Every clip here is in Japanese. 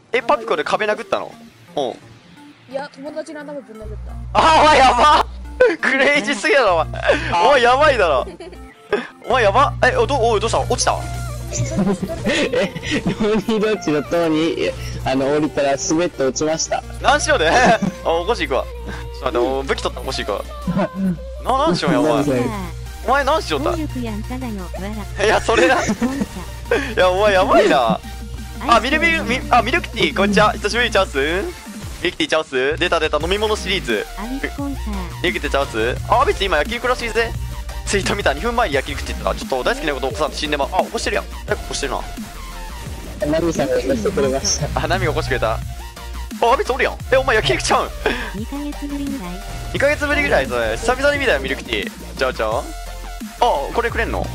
え、パピコで壁殴ったの？うん。 いや、友達の頭ぶん殴った。 あ、お前やばクレイジーすぎだろ、お前。お前やばいだろ。お前やば。え、おい、どうした？落ちた？ え、どっちの塔に降りたら滑って落ちました。 何しようであ、おこし行くわ。ちょっと待って、武器取ったらおこし行くわ。何しようや、お前。お前何しようだ。いや、それだ。いや、お前やばいな。あ、ミルクティー、こんにちは。久しぶりにチャンス？ミルクティーチャンス？出た、飲み物シリーズ。ミルクティーチャンス？あ、別に今焼肉らしいぜ。ツイート見た2分前に焼肉って言ったら、ちょっと大好きなことを起こさんと死んでまう。あ、起こしてるやん。起こしてるな。 ナミさんが起こしてくれました。 あ、ナミが起こしてくれた。あ、別におるやん。え、お前焼肉ちゃうん？ 2 ヶ月ぶりぐらい？ 2 ヶ月ぶりぐらい、それ。久々に見たよ、ミルクティー。じゃあ。あ、これくれんの？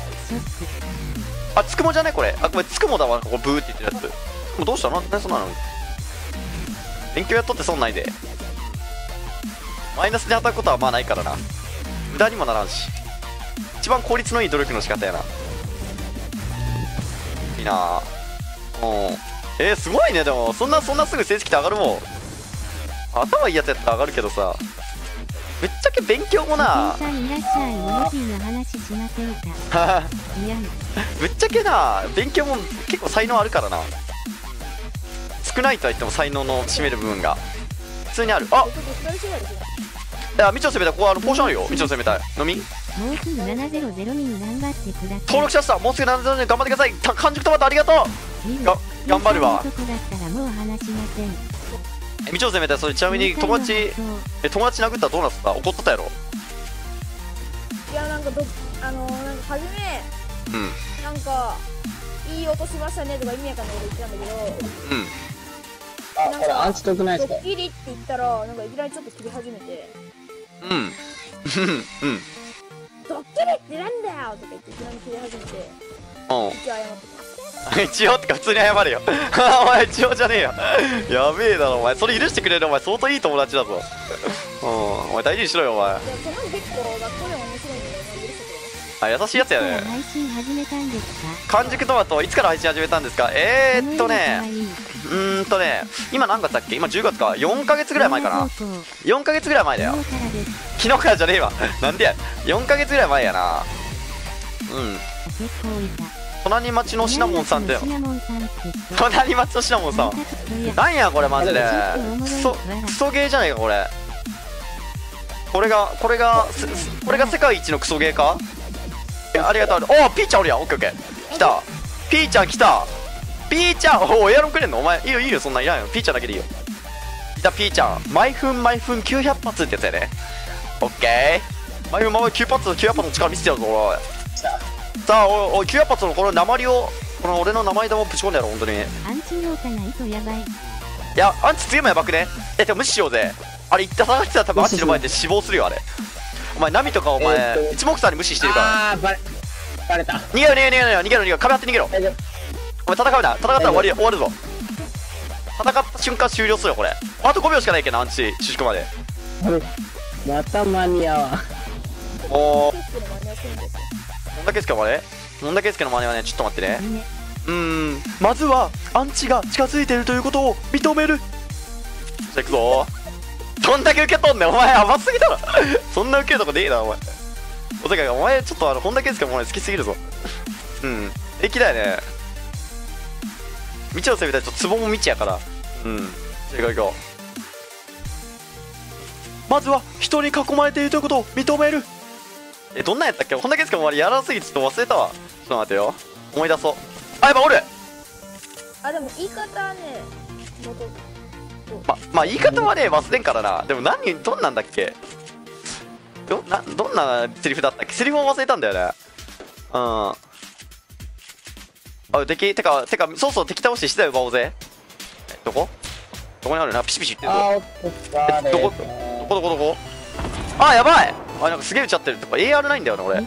あ、つくもじゃねこれ。あ、これつくもだわ。ここブーって言ってるやつ。もうどうしたの？何そんなの？勉強やっとって損ないで。マイナスで当たることはまあないからな。無駄にもならんし。一番効率のいい努力の仕方やな。いいなぁ。すごいね。でもそんなすぐ成績って上がるもん。頭いいやつやったら上がるけどさ、ぶっちゃけ勉強もなぶっちゃけな、勉強も結構才能あるからな。少ないとは言っても才能の占める部分が普通にある。あ、いや、みちの攻めたい。ここポーションあるよ。みちの攻めたい。飲みもうすぐ700に頑張ってください。登録者数もうすぐ700に頑張ってください。完熟トマトありがとう。頑張るわ。みちの攻めたい。それちなみに友達殴ったらどうなってた？怒っとったやろ？ いや、なんか初めなんかいい音しましたねとか意味わかんないこと言ってたんだけど、 あ、これアンチ得ないですか？ ドッキリって言ったらなんかいきなりちょっと切り始めて、ドッキリってなんだよとか言っていきなり切り始めて、一応謝ってます。 一応ってか普通に謝れよ。お前一応じゃねえよ。やべえだろお前。それ許してくれるお前相当いい友達だぞ。お前大事にしろよお前。 その結構学校でも面白いんで許してくれます。 あ、優しいやつやね。完熟トマトいつから配信始めたんですか？今何月だっけ？今10月か。4ヶ月ぐらい前かな。4ヶ月ぐらい前だよ。昨日からじゃねえわ。なんでや。4ヶ月ぐらい前やな。隣町のシナモンさんってよ。隣町のシナモンさんなんやこれマジで。クソゲーじゃないかこれ。これが世界一のクソゲーか。ありがとう。おお、ピーちゃんおるやん。オッケーオッケー。来た。ピーちゃん来た。ピーちゃん、おお、エアロンくれんの？お前いいよいいよ、そんなんいらんよ。ピーちゃんだけでいいよ。来たピーちゃん。毎分900発ってやつやね。オッケー。毎分900発の力見せてやるぞおい。さあおい、900発のこの鉛を、この俺の名前玉をぶち込んでやろう。本当にアンチ農家ないとやばい。いや、アンチ強いもやばくね。でも無視しようぜ。あれ、言った探してたら多分アンチの前で死亡するよあれ。お前ナミとかお前一目散に無視してるから。 バレた。 逃げろ。壁張って逃げろ。お前戦うな。戦ったら終わるぞ。戦った瞬間終了するよこれ。あと5秒しかないけどアンチ収縮まで。 また間に合わん。 おー、本田圭佑の真似はね、ちょっと待ってね。まずはアンチが近づいてるということを認める。じゃあ行くぞ。どんだけ受けとんねんお前。甘すぎだろ。そんな受けるとこでいいなお前。おてかお前ちょっと本田圭佑の真似好きすぎるぞ。平気だよね。道の攻めたらちょっとツボも道やから。じゃあ行こう。まずは人に囲まれているということを認める。どんなんやったっけ？本田圭佑の周りやらすぎてちょっと忘れたわ。ちょっと待ってよ。思い出そう。あ、やっぱおる。 あ、でも言い方はね、 まあ言い方はね忘れんからな。でもどんなんだっけ？どんなセリフだったっけ？セリフを忘れたんだよね。あ、てかそうそう敵倒ししてたよ奪おうぜ。どこにあるな。ピシピシ言ってるぞ。どこあ、やばい。あ、なんかすげえ打ち合ってるとか AR ないんだよね俺。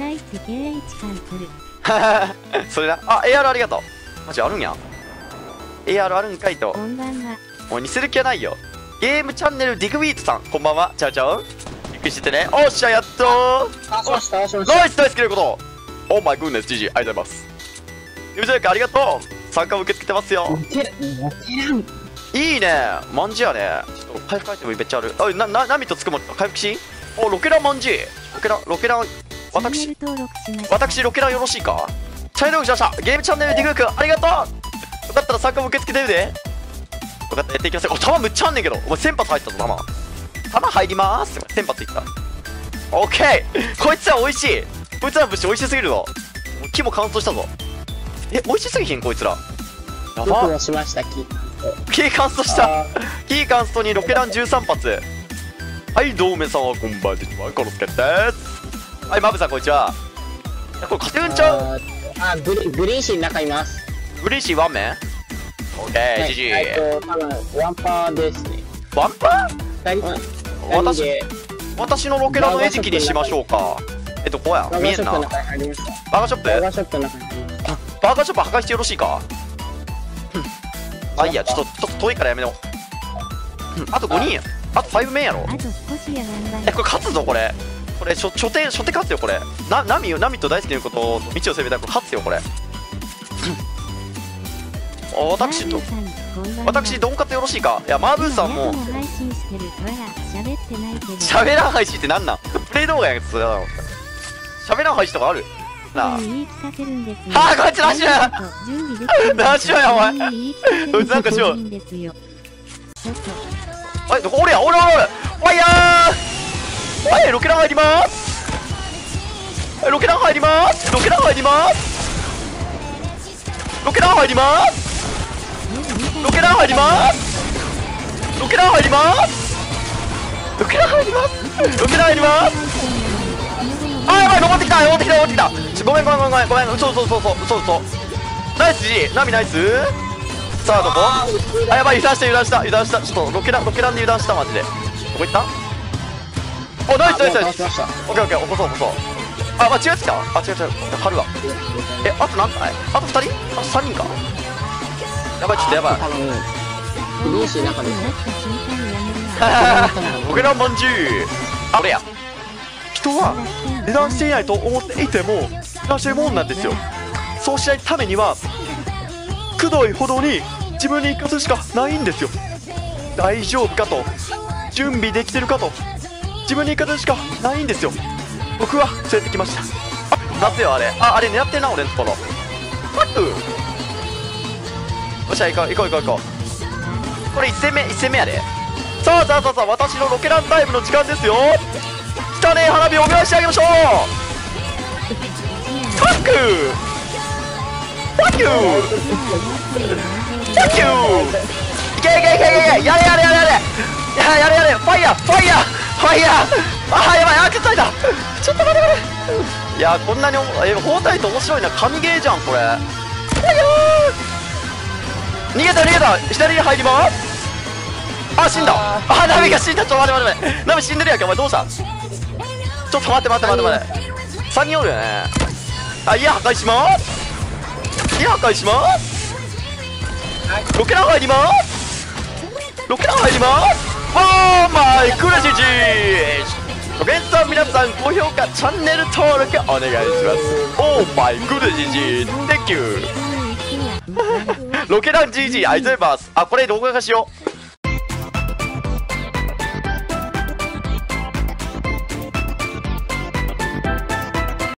それな。あ、AR ありがとう。マジあるんや。AR あるんかいと。もう似せる気はないよ。ゲームチャンネルディグビートさんこんばんは。チャオチャオ。びっくりしててね。おっしゃやっとー。ナイスということ。オーマイグーネス GG ありがとうございます。ゆうじゃありがとう。参加を受け付けてってますよ。 モテらん。 いいね、まんじやね。ちょっと回復アイテムめっちゃある。あ、ナミとつくもん回復し。お、ロケランまんじ。ロケラン、私ロケランよろしいか。チャンネル登録しました。ゲームチャンネルディグーくんありがとう。よかったら参加も受け付けてるで。よかったらやっていきますよ。お、弾むっちゃあんねんけど。お前1000発入ったぞ、弾入りまーす。1000発いった。オッケー、こいつは美味しい。こいつらの物資美味しすぎるぞ。木も乾燥したぞ。え、美味しすぎひんこいつら。やばっ。 しました、 木乾燥した。木乾燥にロケラン13発。はい、どうめさんはこんばんは。コロスケです。はい、マブさんこんにちは。これ勝てるんちゃう。 グリーンシーの中います。 グリーンシーワンメン。オッケー、ジジイ。 多分ワンパーですね。 ワンパー。私のロケランの餌食にしましょうか。ここや、見えんな。バーガーショップ。バーガーショップ破壊してよろしいか。あ、いいや、ちょっと遠いからやめよう。あと5人や。あと5面やろ。これ勝つぞこれ。これ初手勝つよこれ。ナミと大好きなこと道を攻めたら勝つよこれ。私ドンカツよろしいか。いや、マーブーさんも喋らん配信ってなんなん。プレイ動画やんけ。喋らん配信とかあるなあ。あ、こいつラッシュや。ラッシュやお前。こいつなんかしよう。あれ、俺や、俺ファイヤー。はい、ロケラン入ります。ロケラン入ります。ロケラン入ります。ロケラン入ります。ロケラン入ります。ロケラン入ります。ロケラン入ります。ロケラン入ります。あ、やばい、登ってきた。ごめん。そう。ナイス G、ナミナイス。さあどこ。あ、やばい、油断した。ちょっとロケランで油断したマジで。どこ行った。お、ナイス。オッケー、起こそう。あ、間違ってきた。あ、違う、貼るわ。え、あと何回。あと2人。あと3人か。やばい、ちょっとやばい。 グリーンシーの中です。 ロケランまんじゅう。あ、これや。人は油断していないと思っていても油断してるもんなんですよ。そうしないためにはくどいほどに自分に生かすしかないんですよ。大丈夫かと、準備できてるかと、自分に生かすしかないんですよ。僕は連れてきました。あ、夏よあれ。あれ狙ってんな俺のところ。パック。よっしゃ、行こう。これ1戦目やで。さあ私のロケランタイムの時間ですよ。汚ねえ花火をお願いしてあげましょう。ファックいけやれファイヤーあ、やばい、あ、くっついた。ちょっと待っていや、こんなに包帯って面白いな。神ゲーじゃんこれ。逃げた。左に入ります。あ、死んだ。あ、ナミが死んだ。ちょっと待って。ナミ死んでるやんけ。お前どうした。ちょっと待って。3人おるよね。あ、家破壊します。ロケラン入ります。オーマイクレジージー。おげんさん、皆さん高評価チャンネル登録お願いします。オーマイクレジージー Thank you ロケラン GG ありがとうございます。あ、これ動画化しよう。